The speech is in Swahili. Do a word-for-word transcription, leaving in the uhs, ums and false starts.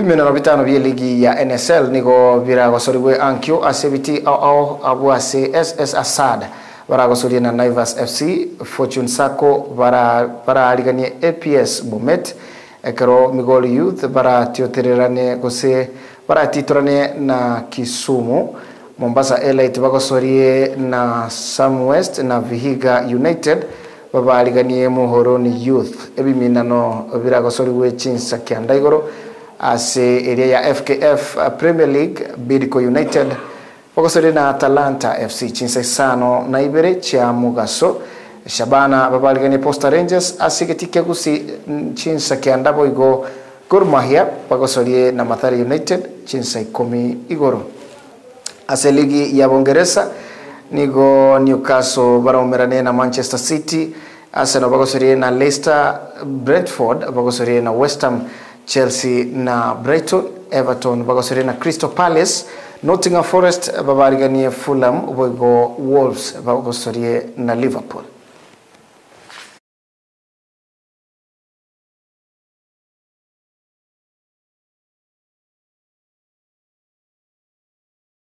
Imena bitano bya ligi ya N S L nigo biragosoriwe ankyo asebiti au abwase S S Asad baragosoriye na Naivas F C. Fortune Sacco bara baraliganye A P S Bomet. Ekero Migoli Youth bara tiotererane gose bara titorane na Kisumu. Mombasa Elite bagosoriye na Sam West na Vihiga United babaliganye Muhoroni Youth. Ebiminano biragosoriwe Chinsa Kyandaigoro ase area ya F K F Premier League. Bidco United bagosoriye na Atalanta F C. Chinsa sano na ibere cha Mugaso. Shabana babaliganye Posta Rangers asigitike gusi Chinsa Kyandabo igo Gor Mahia bagosoriye na Mathare United Chinsa ikumi igoro. Ase ligi ya Bongereza nigo Newcastle baromerane na Manchester City. Arsenal bagosoriye na Leicester. Brentford bagosoriye na West Ham. Chelsea na Brighton. Everton bagosoriye na Crystal Palace. Nottingham Forest babaliganye Fulham. Uboigo Wolves bagosoriye na Liverpool.